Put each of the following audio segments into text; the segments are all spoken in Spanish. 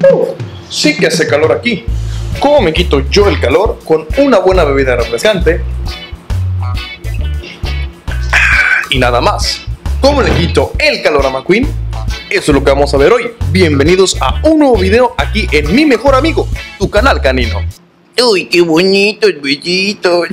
Sí que hace calor aquí. ¿Cómo me quito yo el calor? Con una buena bebida refrescante. Y nada más. ¿Cómo le quito el calor a McQueen? Eso es lo que vamos a ver hoy. Bienvenidos a un nuevo video aquí en Mi Mejor Amigo, tu canal canino. Uy, qué bonitos besitos.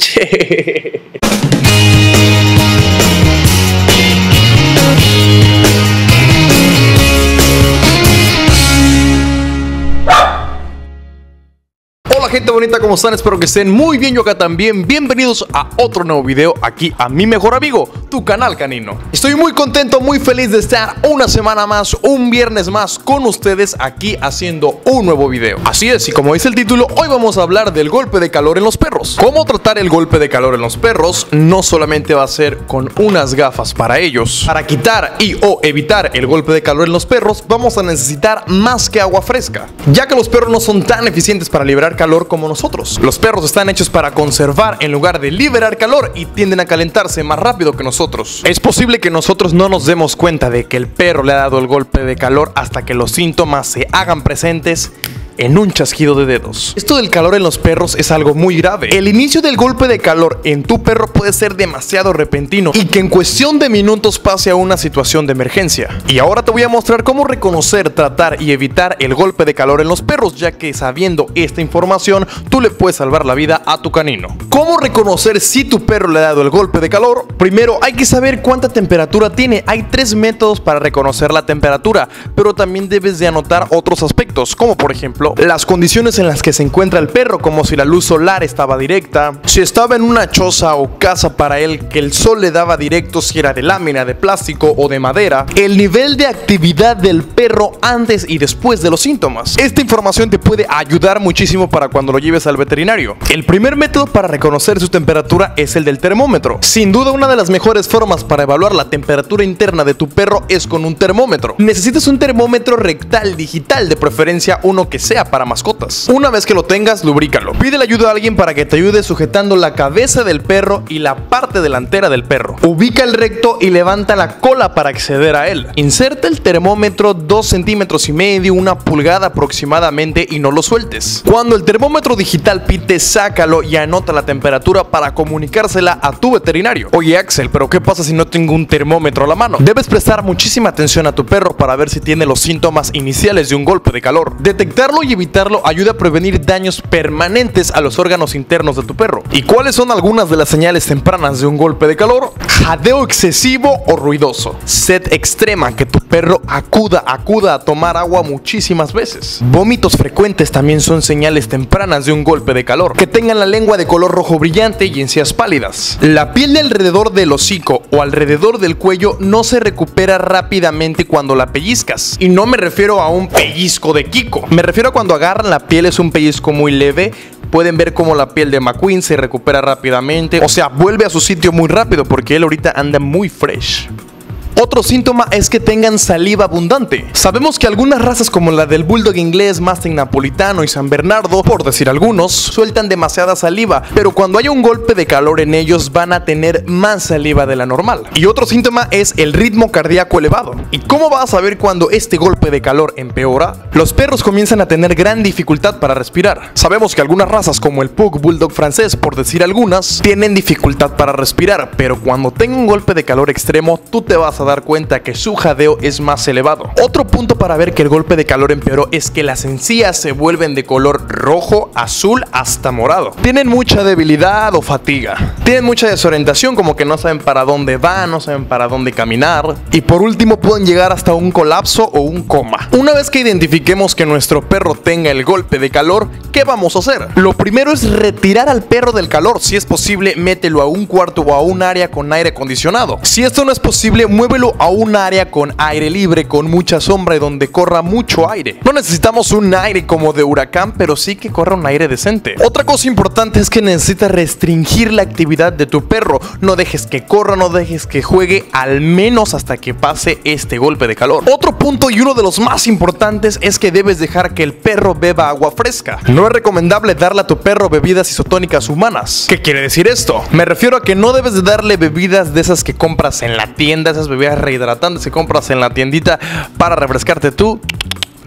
Hola gente bonita, ¿cómo están? Espero que estén muy bien, yo acá también. Bienvenidos a otro nuevo video aquí a Mi Mejor Amigo, tu canal canino. Estoy muy contento, muy feliz de estar una semana más, un viernes más con ustedes aquí haciendo un nuevo video. Así es, y como dice el título, hoy vamos a hablar del golpe de calor en los perros. ¿Cómo tratar el golpe de calor en los perros? No solamente va a ser con unas gafas para ellos. Para quitar o evitar el golpe de calor en los perros, vamos a necesitar más que agua fresca, ya que los perros no son tan eficientes para liberar calor como nosotros. Los perros están hechos para conservar en lugar de liberar calor y tienden a calentarse más rápido que nosotros. Es posible que nosotros no nos demos cuenta de que el perro le ha dado el golpe de calor hasta que los síntomas se hagan presentes en un chasquido de dedos. Esto del calor en los perros es algo muy grave. El inicio del golpe de calor en tu perro puede ser demasiado repentino y que en cuestión de minutos pase a una situación de emergencia. Y ahora te voy a mostrar cómo reconocer, tratar y evitar el golpe de calor en los perros, ya que sabiendo esta información, tú le puedes salvar la vida a tu canino. ¿Cómo reconocer si tu perro le ha dado el golpe de calor? Primero, hay que saber cuánta temperatura tiene. Hay 3 métodos para reconocer la temperatura, pero también debes de anotar otros aspectos, como por ejemplo, las condiciones en las que se encuentra el perro, como si la luz solar estaba directa, si estaba en una choza o casa para él que el sol le daba directo, si era de lámina, de plástico o de madera, el nivel de actividad del perro antes y después de los síntomas. Esta información te puede ayudar muchísimo para cuando lo lleves al veterinario. El primer método para reconocer su temperatura es el del termómetro. Sin duda, una de las mejores formas para evaluar la temperatura interna de tu perro es con un termómetro. Necesitas un termómetro rectal digital, de preferencia uno que sea para mascotas. Una vez que lo tengas, lubrícalo. Pídele ayuda a alguien para que te ayude sujetando la cabeza del perro y la parte delantera del perro. Ubica el recto y levanta la cola para acceder a él. Inserta el termómetro 2,5 centímetros, 1 pulgada aproximadamente, y no lo sueltes. Cuando el termómetro digital pite, sácalo y anota la temperatura para comunicársela a tu veterinario. Oye Axel, pero ¿qué pasa si no tengo un termómetro a la mano? Debes prestar muchísima atención a tu perro para ver si tiene los síntomas iniciales de un golpe de calor. Detectarlo y evitarlo ayuda a prevenir daños permanentes a los órganos internos de tu perro. ¿Y cuáles son algunas de las señales tempranas de un golpe de calor? Jadeo excesivo o ruidoso. Sed extrema, que tu perro acuda a tomar agua muchísimas veces. Vómitos frecuentes también son señales tempranas de un golpe de calor. Que tengan la lengua de color rojo brillante y encías pálidas. La piel de alrededor del hocico o alrededor del cuello no se recupera rápidamente cuando la pellizcas. Y no me refiero a un pellizco de Kiko. Me refiero a cuando agarran la piel, es un pellizco muy leve. Pueden ver cómo la piel de McQueen se recupera rápidamente. O sea, vuelve a su sitio muy rápido porque él ahorita anda muy fresh. Otro síntoma es que tengan saliva abundante. Sabemos que algunas razas, como la del bulldog inglés, mastín napolitano y san bernardo, por decir algunos, sueltan demasiada saliva, pero cuando haya un golpe de calor en ellos van a tener más saliva de la normal. Y otro síntoma es el ritmo cardíaco elevado. ¿Y cómo vas a saber cuando este golpe de calor empeora? Los perros comienzan a tener gran dificultad para respirar. Sabemos que algunas razas, como el pug, bulldog francés, por decir algunas, tienen dificultad para respirar, pero cuando tenga un golpe de calor extremo, tú te vas a dar cuenta que su jadeo es más elevado. Otro punto para ver que el golpe de calor empeoró es que las encías se vuelven de color rojo, azul, hasta morado. Tienen mucha debilidad o fatiga. Tienen mucha desorientación, como que no saben para dónde van, no saben para dónde caminar. Y por último, pueden llegar hasta un colapso o un coma. Una vez que identifiquemos que nuestro perro tenga el golpe de calor, ¿qué vamos a hacer? Lo primero es retirar al perro del calor. Si es posible, mételo a un cuarto o a un área con aire acondicionado. Si esto no es posible, muévelo a un área con aire libre, con mucha sombra y donde corra mucho aire. No necesitamos un aire como de huracán, pero sí que corra un aire decente. Otra cosa importante es que necesitas restringir la actividad de tu perro. No dejes que corra, no dejes que juegue, al menos hasta que pase este golpe de calor. Otro punto, y uno de los más importantes, es que debes dejar que el perro beba agua fresca. No es recomendable darle a tu perro bebidas isotónicas humanas. ¿Qué quiere decir esto? Me refiero a que no debes de darle bebidas de esas que compras en la tienda, esas bebidas rehidratantes que compras en la tiendita para refrescarte tú.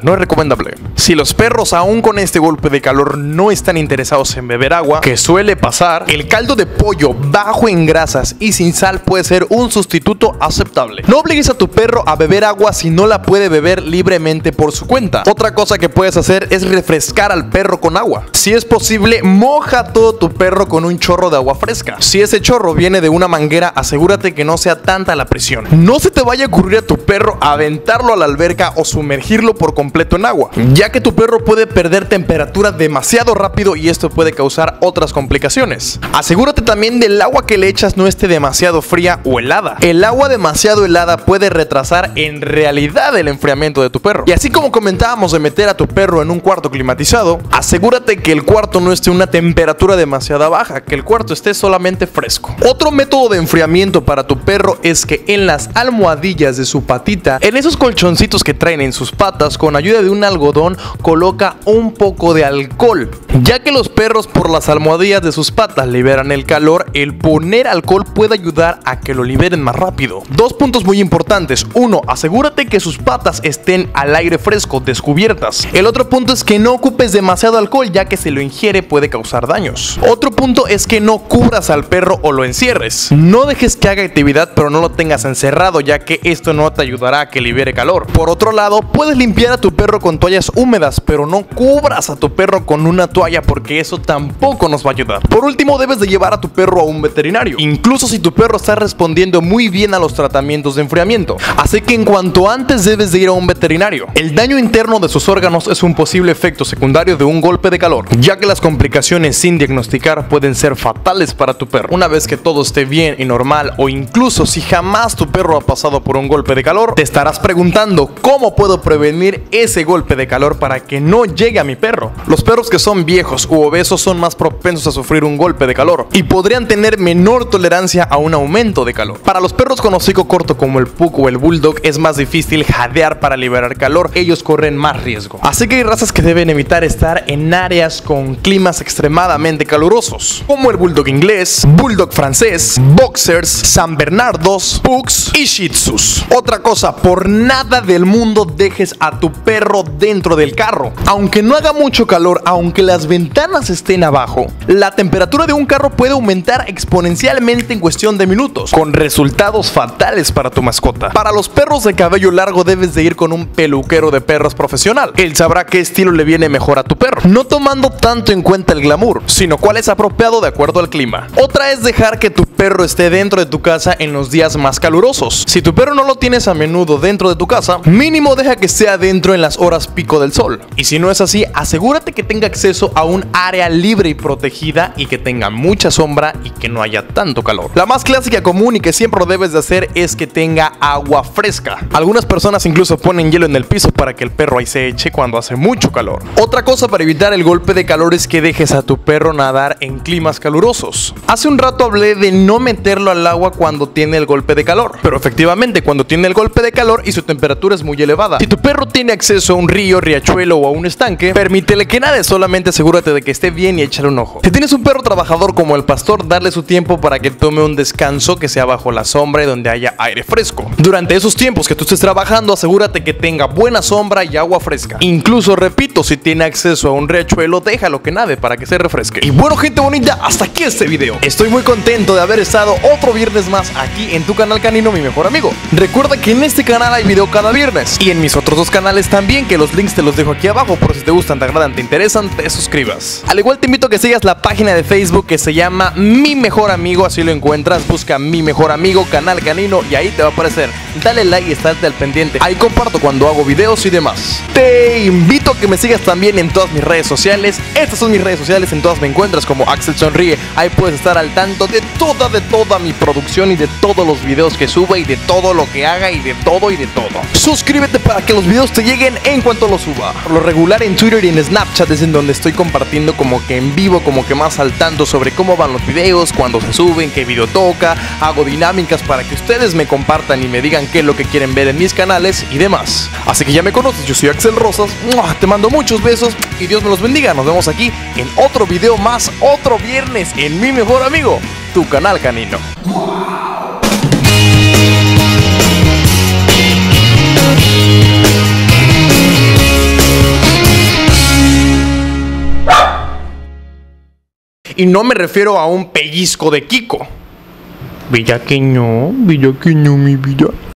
no es recomendable. Si los perros aún con este golpe de calor no están interesados en beber agua, que suele pasar, el caldo de pollo bajo en grasas y sin sal puede ser un sustituto aceptable. No obligues a tu perro a beber agua si no la puede beber libremente por su cuenta. Otra cosa que puedes hacer es refrescar al perro con agua. Si es posible, moja todo tu perro con un chorro de agua fresca. Si ese chorro viene de una manguera, asegúrate que no sea tanta la presión. No se te vaya a ocurrir a tu perro aventarlo a la alberca o sumergirlo por completo en agua, ya que tu perro puede perder temperatura demasiado rápido y esto puede causar otras complicaciones. Asegúrate también del agua que le echas no esté demasiado fría o helada. El agua demasiado helada puede retrasar en realidad el enfriamiento de tu perro. Y así como comentábamos de meter a tu perro en un cuarto climatizado, asegúrate que el cuarto no esté a una temperatura demasiado baja, que el cuarto esté solamente fresco. Otro método de enfriamiento para tu perro es que en las almohadillas de su patita, en esos colchoncitos que traen en sus patas, con ayuda de un algodón, coloca un poco de alcohol. Ya que los perros por las almohadillas de sus patas liberan el calor, el poner alcohol puede ayudar a que lo liberen más rápido. Dos puntos muy importantes. Uno, asegúrate que sus patas estén al aire fresco, descubiertas. El otro punto es que no ocupes demasiado alcohol, ya que si lo ingiere puede causar daños. Otro punto es que no cubras al perro o lo encierres. No dejes que haga actividad, pero no lo tengas encerrado, ya que esto no te ayudará a que libere calor. Por otro lado, puedes limpiar a tu perro con toallas húmedas, pero no cubras a tu perro con una toalla, porque eso tampoco nos va a ayudar. Por último, debes de llevar a tu perro a un veterinario, incluso si tu perro está respondiendo muy bien a los tratamientos de enfriamiento. Así que en cuanto antes debes de ir a un veterinario. El daño interno de sus órganos es un posible efecto secundario de un golpe de calor, ya que las complicaciones sin diagnosticar pueden ser fatales para tu perro. Una vez que todo esté bien y normal, o incluso si jamás tu perro ha pasado por un golpe de calor, te estarás preguntando cómo puedo prevenir ese golpe de calor para que no llegue a mi perro. Los perros que son viejos u obesos son más propensos a sufrir un golpe de calor y podrían tener menor tolerancia a un aumento de calor. Para los perros con hocico corto como el pug o el bulldog es más difícil jadear para liberar calor, ellos corren más riesgo. Así que hay razas que deben evitar estar en áreas con climas extremadamente calurosos, como el bulldog inglés, bulldog francés, boxers, san bernardos, pugs y shih tzus. Otra cosa, por nada del mundo dejes a tu perro dentro del carro. Aunque no haga mucho calor, aunque las ventanas estén abajo, la temperatura de un carro puede aumentar exponencialmente en cuestión de minutos, con resultados fatales para tu mascota. Para los perros de cabello largo debes de ir con un peluquero de perros profesional. Él sabrá qué estilo le viene mejor a tu perro, no tomando tanto en cuenta el glamour, sino cuál es apropiado de acuerdo al clima. Otra es dejar que tu perro esté dentro de tu casa en los días más calurosos. Si tu perro no lo tienes a menudo dentro de tu casa, mínimo deja que sea dentro en las horas pico del sol. Y si no es así, asegúrate que tenga acceso a un área libre y protegida y que tenga mucha sombra y que no haya tanto calor. La más clásica, común y que siempre lo debes de hacer es que tenga agua fresca. Algunas personas incluso ponen hielo en el piso para que el perro ahí se eche cuando hace mucho calor. Otra cosa para evitar el golpe de calor es que dejes a tu perro nadar en climas calurosos. Hace un rato hablé de no meterlo al agua cuando tiene el golpe de calor, pero efectivamente cuando tiene el golpe de calor y su temperatura es muy elevada. Si tu perro tiene acceso a un río, riachuelo o a un estanque, permítele que nade, solamente asegúrate de que esté bien y échale un ojo. Si tienes un perro trabajador como el pastor, darle su tiempo para que tome un descanso que sea bajo la sombra y donde haya aire fresco. Durante esos tiempos que tú estés trabajando, asegúrate que tenga buena sombra y agua fresca. Incluso, repito, si tiene acceso a un riachuelo, déjalo que nade para que se refresque. Y bueno, gente bonita, hasta aquí este video. Estoy muy contento de haber estado otro viernes más aquí en tu canal canino, mi mejor amigo. Recuerda que en este canal hay video cada viernes y en mis otros dos canales también, que los links te los dejo aquí abajo por si te gustan, te agradan, te interesan, te suscribas. Al igual te invito a que sigas la página de Facebook que se llama Mi Mejor Amigo, así lo encuentras, busca Mi Mejor Amigo Canal Canino y ahí te va a aparecer. Dale like y estate al pendiente, ahí comparto cuando hago videos y demás. Te invito a que me sigas también en todas mis redes sociales. Estas son mis redes sociales, en todas me encuentras como Axel Sonríe. Ahí puedes estar al tanto de toda mi producción y de todos los videos que suba y de todo lo que haga y de todo. Suscríbete para que los videos te lleguen en cuanto los suba. Por lo regular en Twitter y en Snapchat es en donde estoy compartiendo como que en vivo, como que más al tanto sobre cómo van los videos, cuando se suben, qué video toca. Hago dinámicas para que ustedes me compartan y me digan qué es lo que quieren ver en mis canales y demás. Así que ya me conoces, yo soy Axel Rosas. Te mando muchos besos y Dios me los bendiga. Nos vemos aquí en otro video más, otro viernes en Mi Mejor Amigo, tu canal canino. Y no me refiero a un pellizco de Kiko. Bellaqueño, mi vida.